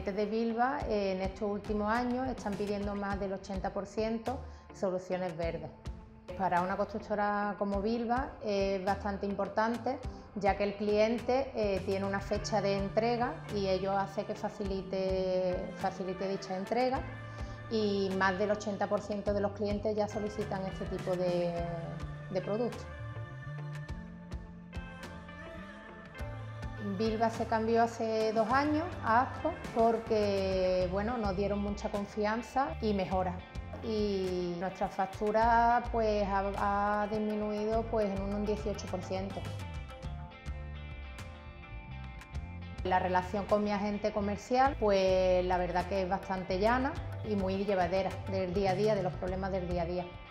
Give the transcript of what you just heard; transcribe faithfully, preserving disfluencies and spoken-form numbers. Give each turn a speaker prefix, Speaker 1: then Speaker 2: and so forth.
Speaker 1: clientes de Bilba eh, en estos últimos años están pidiendo más del ochenta por ciento soluciones verdes. Para una constructora como Bilba es bastante importante, ya que el cliente eh, tiene una fecha de entrega y ello hace que facilite, facilite dicha entrega, y más del ochenta por ciento de los clientes ya solicitan este tipo de, de productos. Bilba se cambió hace dos años a Asco porque bueno, nos dieron mucha confianza y mejora. Y nuestra factura pues, ha, ha disminuido pues, en un dieciocho por ciento. La relación con mi agente comercial, pues la verdad que es bastante llana y muy llevadera del día a día, de los problemas del día a día.